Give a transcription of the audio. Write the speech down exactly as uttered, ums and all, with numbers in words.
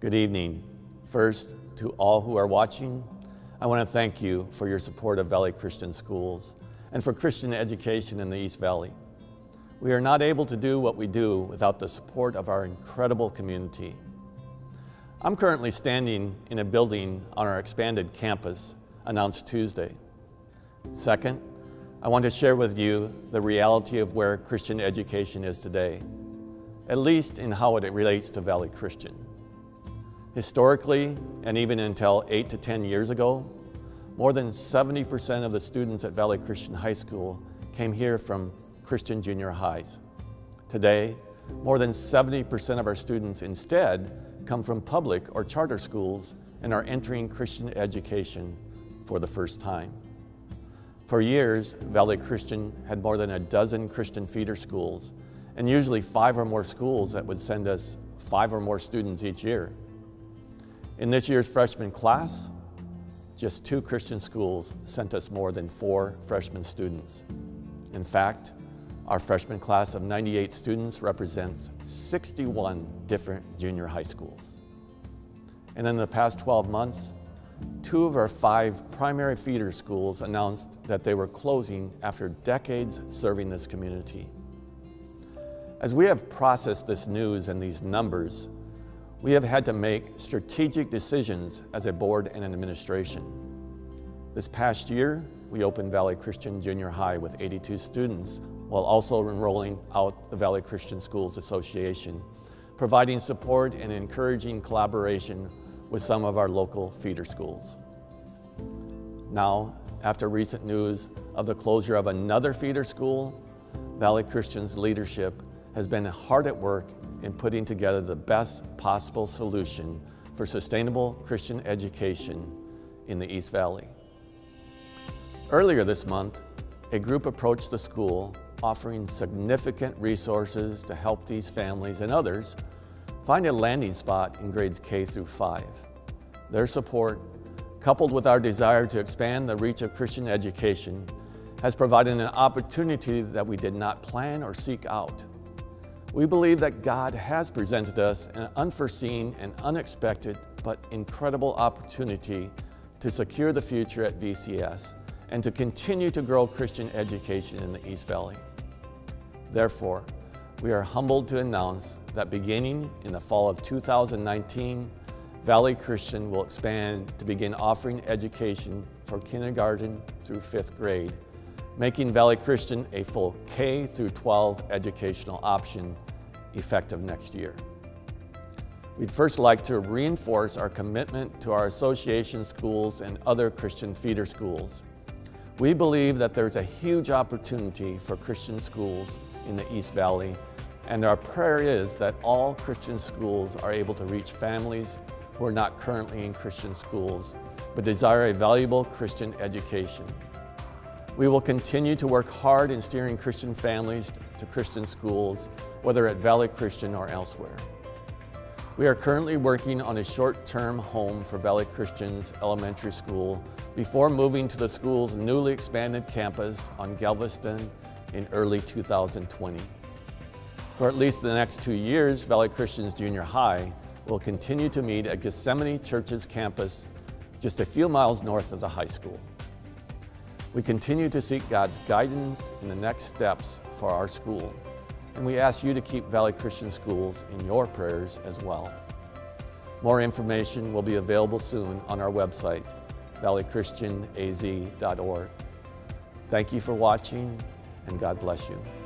Good evening. First, to all who are watching, I want to thank you for your support of Valley Christian Schools and for Christian education in the East Valley. We are not able to do what we do without the support of our incredible community. I'm currently standing in a building on our expanded campus announced Tuesday. Second, I want to share with you the reality of where Christian education is today, at least in how it relates to Valley Christian. Historically, and even until eight to ten years ago, more than seventy percent of the students at Valley Christian High School came here from Christian junior highs. Today, more than seventy percent of our students instead come from public or charter schools and are entering Christian education for the first time. For years, Valley Christian had more than a dozen Christian feeder schools, and usually five or more schools that would send us five or more students each year. In this year's freshman class, just two Christian schools sent us more than four freshman students. In fact, our freshman class of ninety-eight students represents sixty-one different junior high schools. And in the past twelve months, two of our five primary feeder schools announced that they were closing after decades serving this community. As we have processed this news and these numbers, we have had to make strategic decisions as a board and an administration. This past year, we opened Valley Christian Junior High with eighty-two students, while also enrolling out the Valley Christian Schools Association, providing support and encouraging collaboration with some of our local feeder schools. Now, after recent news of the closure of another feeder school, Valley Christian's leadership has been hard at work in putting together the best possible solution for sustainable Christian education in the East Valley. Earlier this month, a group approached the school offering significant resources to help these families and others find a landing spot in grades K through five. Their support, coupled with our desire to expand the reach of Christian education, has provided an opportunity that we did not plan or seek out. We believe that God has presented us an unforeseen and unexpected but incredible opportunity to secure the future at V C S and to continue to grow Christian education in the East Valley. Therefore, we are humbled to announce that beginning in the fall of two thousand nineteen, Valley Christian will expand to begin offering education for kindergarten through fifth grade, making Valley Christian a full K through twelve educational option effective next year. We'd first like to reinforce our commitment to our association schools and other Christian feeder schools. We believe that there's a huge opportunity for Christian schools in the East Valley, and our prayer is that all Christian schools are able to reach families who are not currently in Christian schools, but desire a valuable Christian education. We will continue to work hard in steering Christian families to Christian schools, whether at Valley Christian or elsewhere. We are currently working on a short-term home for Valley Christian's elementary school before moving to the school's newly expanded campus on Galveston in early two thousand twenty. For at least the next two years, Valley Christian's Junior High will continue to meet at Gethsemane Church's campus just a few miles north of the high school. We continue to seek God's guidance in the next steps for our school, and we ask you to keep Valley Christian Schools in your prayers as well. More information will be available soon on our website, valley christian a z dot org. Thank you for watching, and God bless you.